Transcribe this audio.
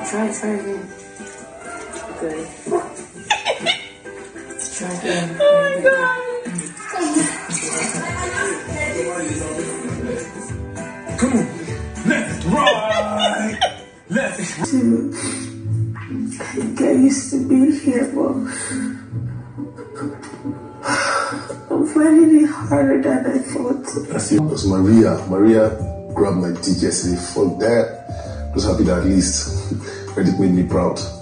Try again. Good. Try again. Oh my God. Come on. Left, right. Left. I used to be here, but I'm finding it harder than I thought. That's it. Because Maria grabbed my dick yesterday. Fuck that. I was happy that at least it made me proud.